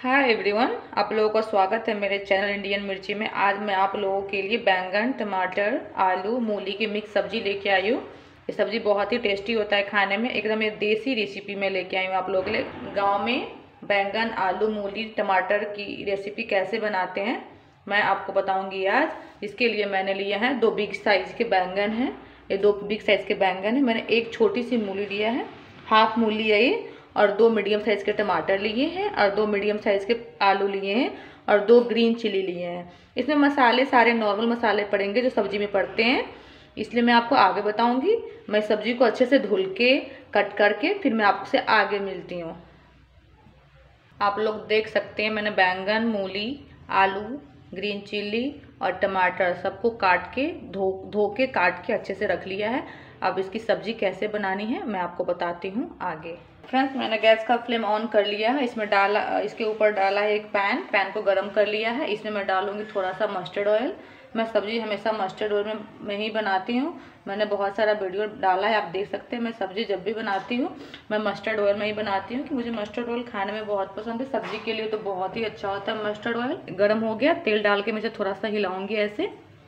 Hi everyone, आप लोगों का स्वागत है मेरे चैनल इंडियन मिर्ची में। आज मैं आप लोगों के लिए बैंगन, टमाटर, आलू, मूली की मिक्स सब्जी लेके आई हूँ। ये सब्जी बहुत ही टेस्टी होता है खाने में, एकदम ये देसी रेसिपी में लेके आई हूँ आप लोगों के लिए। गांव में बैंगन, आलू, मूली, टमाटर की रेसिपी कैसे बनाते हैं मैं आपको बताऊँगी आज। इसके लिए मैंने लिए हैं 2 बिग साइज़ के बैंगन हैं। ये 2 बिग साइज़ के बैंगन है। मैंने एक छोटी सी मूली लिया है, हाफ मूली है ये, और 2 मीडियम साइज़ के टमाटर लिए हैं, और 2 मीडियम साइज़ के आलू लिए हैं, और 2 ग्रीन चिली लिए हैं। इसमें मसाले सारे नॉर्मल मसाले पड़ेंगे जो सब्जी में पड़ते हैं, इसलिए मैं आपको आगे बताऊंगी। मैं सब्जी को अच्छे से धुल के कट करके फिर मैं आपसे आगे मिलती हूँ। आप लोग देख सकते हैं मैंने बैंगन, मूली, आलू, ग्रीन चिली और टमाटर सबको काट के धो के काट के अच्छे से रख लिया है। अब इसकी सब्जी कैसे बनानी है मैं आपको बताती हूँ आगे। फ्रेंड्स, मैंने गैस का फ्लेम ऑन कर लिया है। इसके ऊपर डाला है एक पैन को गरम कर लिया है। इसमें मैं डालूंगी थोड़ा सा मस्टर्ड ऑयल। मैं सब्जी हमेशा मस्टर्ड ऑयल में ही बनाती हूँ। मैंने बहुत सारा वीडियो डाला है, आप देख सकते हैं। मैं सब्जी जब भी बनाती हूँ मैं मस्टर्ड ऑयल में ही बनाती हूँ कि मुझे मस्टर्ड ऑयल खाने में बहुत पसंद है। सब्जी के लिए तो बहुत ही अच्छा होता है मस्टर्ड ऑयल। गर्म हो गया, तेल डाल के मैं इसे थोड़ा सा हिलाऊंगी ऐसे,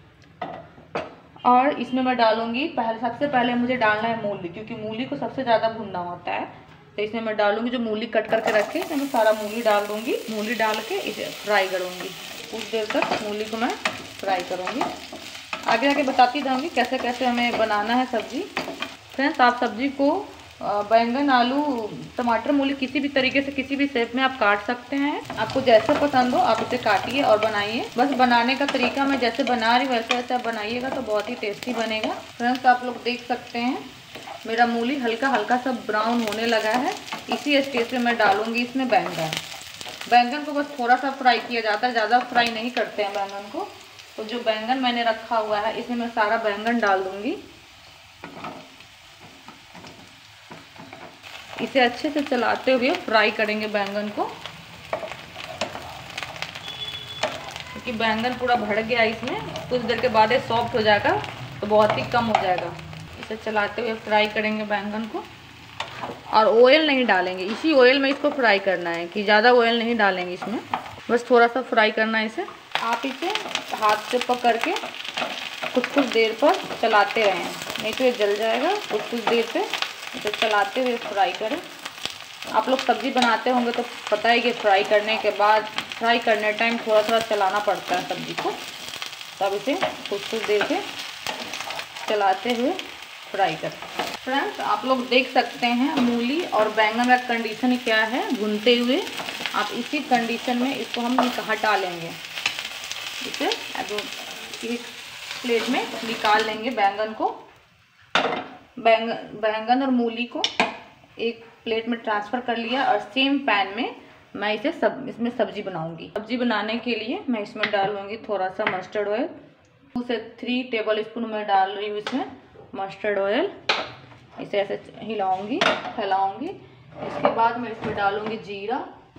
और इसमें मैं डालूंगी सबसे पहले मुझे डालना है मूली, क्योंकि मूली को सबसे ज़्यादा भुनना होता है। तो इसमें मैं डालूंगी जो मूली कट करके रखे तो मैं सारा मूली डाल दूंगी। मूली डाल के इसे फ्राई करूंगी, कुछ देर तक मूली को मैं फ्राई करूंगी। आगे आगे बताती जाऊंगी कैसे कैसे हमें बनाना है सब्जी। फ्रेंड्स, आप सब्जी को बैंगन, आलू, टमाटर, मूली किसी भी तरीके से किसी भी शेप में आप काट सकते हैं। आपको जैसे पसंद हो आप इसे काटिए और बनाइए। बस बनाने का तरीका मैं जैसे बना रही हूँ वैसे वैसे आप बनाइएगा तो बहुत ही टेस्टी बनेगा। फ्रेंड्स, आप लोग देख सकते हैं मेरा मूली हल्का हल्का सा ब्राउन होने लगा है। इसी स्टेज पे मैं डालूंगी इसमें बैंगन को बस थोड़ा सा फ्राई किया जाता है, ज़्यादा फ्राई नहीं करते हैं बैंगन को। तो जो बैंगन मैंने रखा हुआ है इसमें मैं सारा बैंगन डाल दूंगी। इसे अच्छे से चलाते हुए फ्राई करेंगे बैंगन को, क्योंकि बैंगन पूरा भर गया इसमें। कुछ देर के बाद ये सॉफ्ट हो जाएगा तो बहुत ही कम हो जाएगा। इसे चलाते हुए फ्राई करेंगे बैंगन को, और ऑयल नहीं डालेंगे। इसी ऑयल में इसको फ्राई करना है, कि ज़्यादा ऑयल नहीं डालेंगे इसमें, बस थोड़ा सा फ्राई करना है इसे। आप इसे हाथ से पकड़ के कुछ देर पर चलाते रहें, नहीं तो ये जल जाएगा। कुछ देर पे इसे चलाते हुए फ्राई करें। आप लोग सब्ज़ी बनाते होंगे तो पता है कि फ्राई करने टाइम थोड़ा थोड़ा चलाना पड़ता है सब्ज़ी को। तब इसे कुछ देर से चलाते हुए फ्राई करें। फ्रेंड्स, आप लोग देख सकते हैं मूली और बैंगन का कंडीशन क्या है भुनते हुए। आप इसी कंडीशन में इसको हम हटा लेंगे। इसे अब एक प्लेट में निकाल लेंगे। बैंगन और मूली को एक प्लेट में ट्रांसफ़र कर लिया, और सेम पैन में मैं इसमें सब्जी बनाऊंगी। सब्जी बनाने के लिए मैं इसमें डालूंगी थोड़ा सा मस्टर्ड ऑयल। 2 से 3 टेबल स्पून मैं डाल रही हूँ इसमें मस्टर्ड ऑयल। इसे ऐसे हिलाऊंगी, फैलाऊंगी। इसके बाद मैं इसमें डालूंगी जीरा।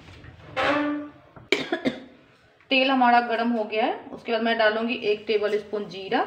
तेल हमारा गर्म हो गया है। उसके बाद मैं डालूंगी 1 टेबल स्पून जीरा।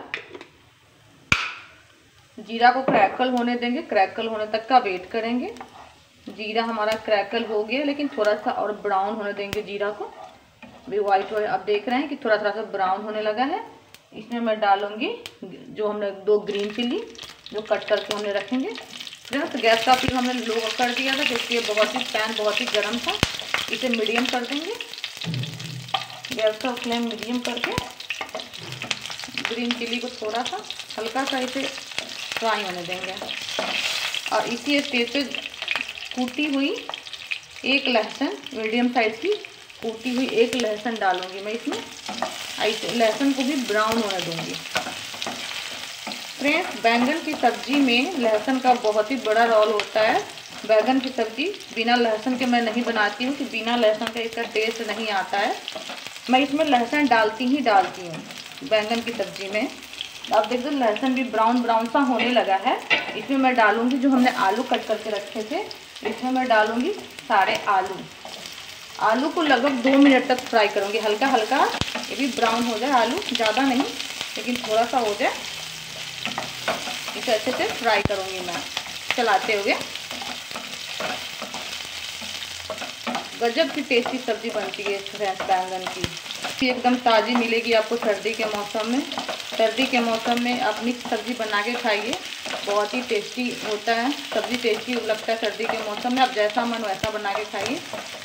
जीरा को क्रैकल होने देंगे, क्रैकल होने तक का वेट करेंगे। जीरा हमारा क्रैकल हो गया, लेकिन थोड़ा सा और ब्राउन होने देंगे जीरा को। अभी वाइट हो, अब देख रहे हैं कि थोड़ा सा ब्राउन होने लगा है। इसमें मैं डालूंगी जो हमने 2 ग्रीन चिली जो कट करके हमने रखेंगे। फ्रेंड्स, गैस का फ्लेम हमने लो कर दिया था क्योंकि ये पैन बहुत ही गर्म था। इसे मीडियम कर देंगे। गैस का फ्लेम मीडियम करके ग्रीन चिली को थोड़ा सा हल्का सा इसे फ्राई होने देंगे, और इसी स्टेज पे कूटी हुई एक लहसुन, मीडियम साइज की कूटी हुई एक लहसुन डालूंगी मैं इसमें। लहसुन को भी ब्राउन होने दूंगी। फ्रेंड्स, बैंगन की सब्जी में लहसुन का बहुत ही बड़ा रोल होता है। बैंगन की सब्जी बिना लहसुन के मैं नहीं बनाती हूँ, कि बिना लहसुन के इसका टेस्ट नहीं आता है। मैं इसमें लहसुन डालती हूँ बैंगन की सब्जी में। आप देख दो लहसुन भी ब्राउन सा होने लगा है। इसमें मैं डालूंगी जो हमने आलू कट करके रखे थे। इसमें मैं डालूंगी सारे आलू को लगभग 2 मिनट तक फ्राई करूंगी। हल्का हल्का ये भी ब्राउन हो जाए आलू, ज़्यादा नहीं लेकिन थोड़ा सा हो जाए। इसे अच्छे से फ्राई करूंगी मैं चलाते हुए। गजब की टेस्टी सब्ज़ी बनती है फ्रेंड्स बैंगन की। एकदम ताज़ी मिलेगी आपको सर्दी के मौसम में। सर्दी के मौसम में आप मिक्स सब्ज़ी बना के खाइए, बहुत ही टेस्टी होता है। सब्ज़ी टेस्टी लगता है सर्दी के मौसम में। आप जैसा मन वैसा बना के खाइए।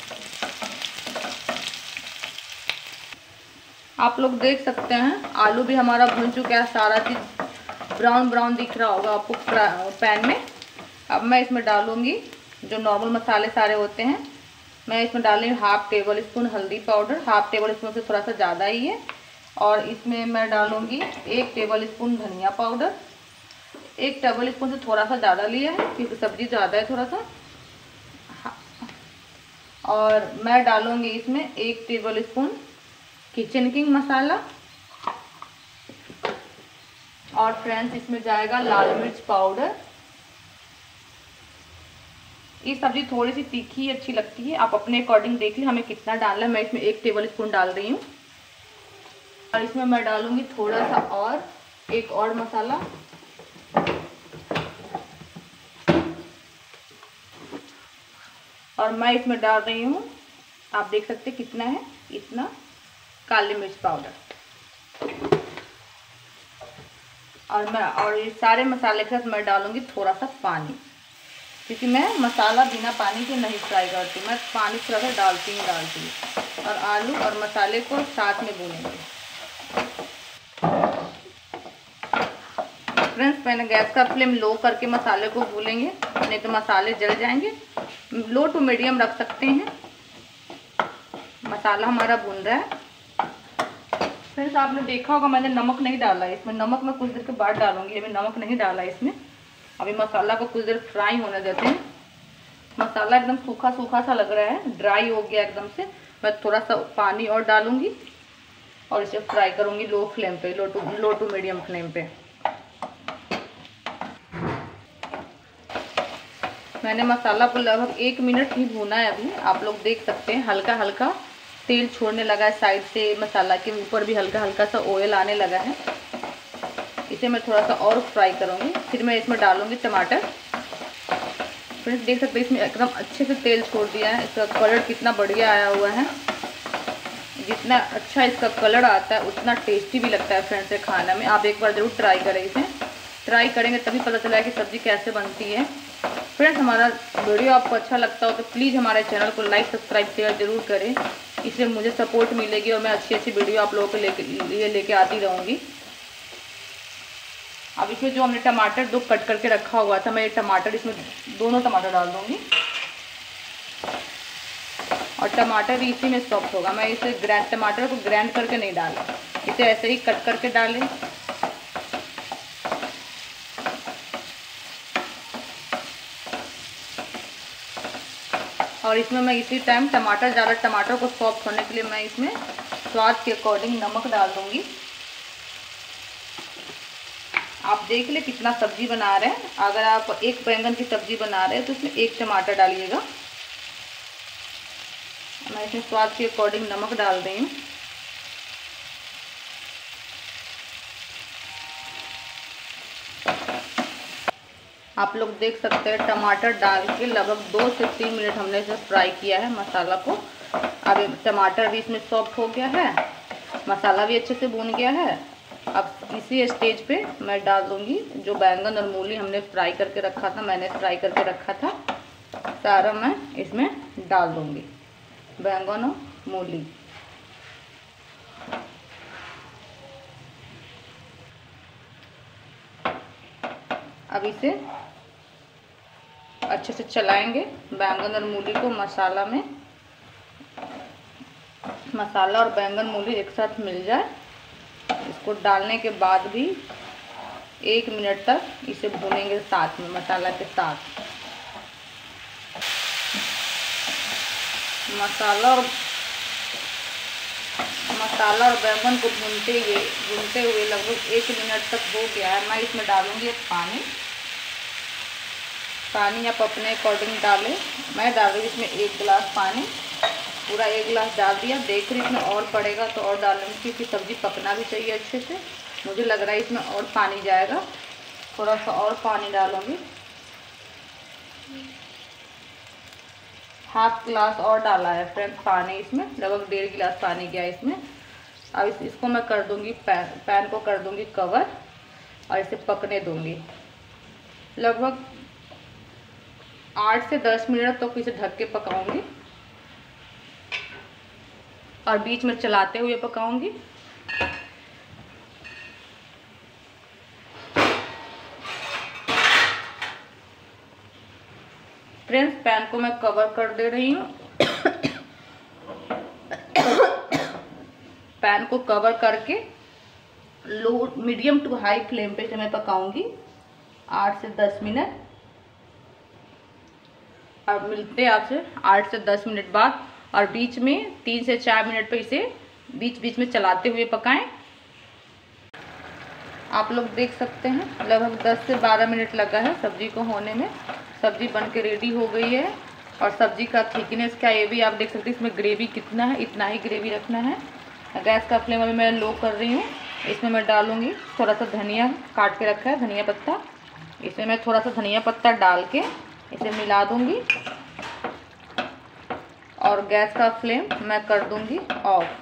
आप लोग देख सकते हैं आलू भी हमारा भुन चुका है, सारा चीज़ ब्राउन ब्राउन दिख रहा होगा आपको पैन में। अब मैं इसमें डालूँगी जो नॉर्मल मसाले सारे होते हैं। मैं इसमें डाल रही हूँ 1/2 टेबल स्पून हल्दी पाउडर, 1/2 टेबल स्पून से थोड़ा सा ज़्यादा ही है। और इसमें मैं डालूँगी 1 टेबल स्पून धनिया पाउडर। 1 टेबल स्पून से थोड़ा सा ज़्यादा लिया है क्योंकि सब्ज़ी ज़्यादा है थोड़ा सा। और मैं डालूँगी इसमें 1 tablespoon kitchen king masala. और फ्रेंड्स इसमें जाएगा लाल मिर्च पाउडर। ये सब्ज़ी थोड़ी सी तीखी अच्छी लगती है, आप अपने अकॉर्डिंग देख लें हमें कितना डालना है। मैं इसमें 1 टेबल स्पून डाल रही हूँ। और इसमें मैं डालूँगी थोड़ा सा और एक और मसाला। और मैं इसमें डाल रही हूँ, आप देख सकते हैं कितना है, इतना काली मिर्च पाउडर। और ये सारे मसाले के साथ मैं डालूँगी थोड़ा सा पानी, क्योंकि मैं मसाला बिना पानी के नहीं फ्राई करती, मैं पानी थोड़ा सा डालती हूँ। और आलू और मसाले को साथ में भूनेंगे। फ्रेंड्स मैंने गैस का फ्लेम लो करके मसाले को भूनेंगे, नहीं तो मसाले जल जाएंगे। लो टू मीडियम रख सकते हैं। मसाला हमारा भून रहा है। फ्रेंड्स आपने देखा होगा मैंने नमक नहीं डाला है इसमें, नमक मैं कुछ देर के बाद डालूंगी। अभी नमक नहीं डाला है इसमें। अभी मसाला को कुछ देर फ्राई होने देते हैं। मसाला एकदम सूखा सूखा सा लग रहा है, ड्राई हो गया एकदम से। मैं थोड़ा सा पानी और डालूंगी और इसे फ्राई करूंगी लो फ्लेम पे, लो टू मीडियम फ्लेम पे। मैंने मसाला को लगभग 1 मिनट ही भूना है अभी। आप लोग देख सकते हैं हल्का हल्का तेल छोड़ने लगा है साइड से, मसाला के ऊपर भी हल्का हल्का सा ऑयल आने लगा है। इसे मैं थोड़ा सा और फ्राई करूँगी। फिर मैं इसमें डालूँगी टमाटर। फ्रेंड्स देख सकते हैं इसमें एकदम अच्छे से तेल छोड़ दिया है। इसका कलर कितना बढ़िया आया हुआ है। जितना अच्छा इसका कलर आता है उतना टेस्टी भी लगता है फ्रेंड्स ये खाने में। आप एक बार ज़रूर ट्राई करें इसे। ट्राई करेंगे तभी पता चला है कि सब्ज़ी कैसे बनती है। फ्रेंड्स हमारा वीडियो आपको अच्छा लगता हो तो प्लीज़ हमारे चैनल को लाइक सब्सक्राइब शेयर ज़रूर करें। इससे मुझे सपोर्ट मिलेगी और मैं अच्छी अच्छी वीडियो आप लोगों के लिए लेके आती रहूँगी। अब इसमें जो हमने टमाटर 2 कट करके रखा हुआ था, मैं ये टमाटर इसमें दोनों टमाटर डाल दूँगी। और टमाटर भी इसी में सॉफ्ट होगा। मैं इसे टमाटर को ग्राइंड करके नहीं डाला, इसे ऐसे ही कट करके डालें। और इसमें मैं इसी टाइम टमाटर को सॉफ्ट होने के लिए मैं इसमें स्वाद के अकॉर्डिंग नमक डाल दूँगी। आप देख ले कितना सब्जी बना रहे हैं। अगर आप एक बैंगन की सब्जी बना रहे हैं तो इसमें 1 टमाटर डालिएगा। मैं इसमें स्वाद के अकॉर्डिंग नमक डाल रही हूँ। आप लोग देख सकते हैं टमाटर डाल के लगभग 2 से 3 मिनट हमने इसे फ्राई किया है मसाला को। अब टमाटर भी इसमें सॉफ्ट हो गया है, मसाला भी अच्छे से भून गया है। अब इसी स्टेज पे मैं डाल दूँगी जो बैंगन और मूली हमने फ्राई करके रखा था, मैंने फ्राई करके रखा था, सारा मैं इसमें डाल दूँगी, बैंगन और मूली। अब इसे अच्छे से चलाएंगे बैंगन और मूली को मसाला में। मसाला और बैंगन मूली एक साथ मिल जाए। इसको डालने के बाद भी 1 मिनट तक इसे भूनेंगे साथ में मसाला के साथ। मसाला और बैंगन को भूनते हुए लगभग 1 मिनट तक हो गया है। मैं इसमें डालूंगी अब पानी आप अपने अकॉर्डिंग डालें। मैं डाल रही हूँ इसमें 1 गिलास पानी, पूरा 1 गिलास डाल दिया। देख रही इसमें और पड़ेगा तो और डालूंगी क्योंकि सब्ज़ी पकना भी चाहिए अच्छे से। मुझे लग रहा है इसमें और पानी जाएगा, थोड़ा सा और पानी डालूंगी। हाफ गिलास और डाला है फ्रेंड्स पानी, इसमें लगभग 1.5 गिलास पानी गया इसमें। अब इसको मैं कर दूंगी पैन को कर दूंगी कवर और इसे पकने दूंगी लगभग 8 से 10 मिनट तक इसे ढक के पकाऊंगी और बीच में चलाते हुए पकाऊंगी। फ्रेंड्स पैन को मैं कवर कर दे रही हूँ। पैन को कवर करके low medium to high flame पे मैं पकाऊंगी 8 से 10 मिनट। अब मिलते हैं आपसे 8 से 10 मिनट बाद और बीच में 3 से 4 मिनट पे इसे बीच बीच में चलाते हुए पकाएं। आप लोग देख सकते हैं लगभग 10 से 12 मिनट लगा है सब्जी को होने में। सब्जी बन के रेडी हो गई है और सब्जी का थिकनेस क्या ये भी आप देख सकते हैं। इसमें ग्रेवी कितना है, इतना ही ग्रेवी रखना है। गैस का फ्लेम अभी मैं लो कर रही हूँ। इसमें मैं डालूँगी थोड़ा सा धनिया काट के रखा है, धनिया पत्ता। इसमें मैं थोड़ा सा धनिया पत्ता डाल के इसे मिला दूँगी और गैस का फ्लेम मैं कर दूँगी ऑफ।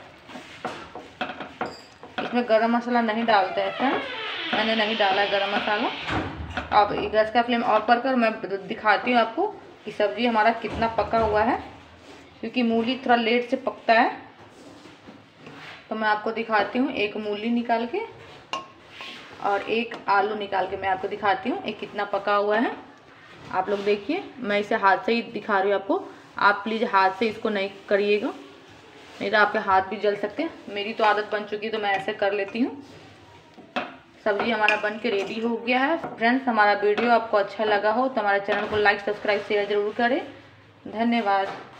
इसमें गरम मसाला नहीं डालते हैं फ्रेंड्स, मैंने नहीं डाला है गरम मसाला। अब गैस का फ्लेम ऑफ कर मैं दिखाती हूँ आपको कि सब्ज़ी हमारा कितना पका हुआ है, क्योंकि मूली थोड़ा लेट से पकता है। तो मैं आपको दिखाती हूँ एक मूली निकाल के और एक आलू निकाल के मैं आपको दिखाती हूँ एक कितना पका हुआ है। आप लोग देखिए, मैं इसे हाथ से ही दिखा रही हूँ आपको। आप प्लीज़ हाथ से इसको नहीं करिएगा, नहीं तो आपके हाथ भी जल सकते हैं। मेरी तो आदत बन चुकी है तो मैं ऐसे कर लेती हूँ। सब्जी हमारा बन के रेडी हो गया है। फ्रेंड्स हमारा वीडियो आपको अच्छा लगा हो तो हमारे चैनल को लाइक सब्सक्राइब शेयर ज़रूर करें। धन्यवाद।